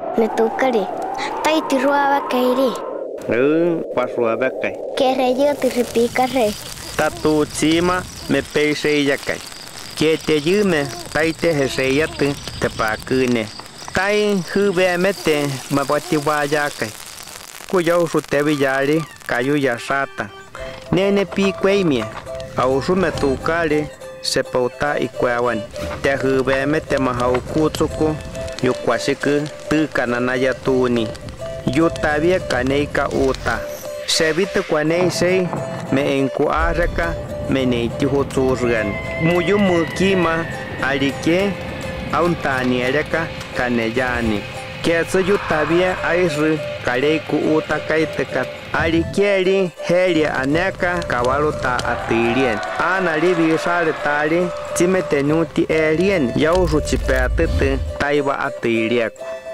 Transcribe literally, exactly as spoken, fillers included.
Me tukari. Tai tiruaba kairi. Ừ, pasua bekai. Kere yo tiripika re. Tatu chima me peisei yakai. Kete yume tai te heseyatu te pakune. Tai hube mete mapati wayakai. Kuyausu te villari kayu yasata. Nene pi kweimie. Ausu me tukari se pauta ikwawan. Te hube mete mahaukutuku. Yukwashiku tu kananaya tuni. Yutabia kaneika uta. Sevite kwanei sei me enkuaraka me neiti hoturgan. Muyu mukima alike auntani ereka kaneyani. Ketsu yutabia aisu kareiku uta kaiteka. Alikeri helia aneka kawaluta atirien. Ana libi sare tali timetenuti erien. Yausu chipeatete taiwa atirieku.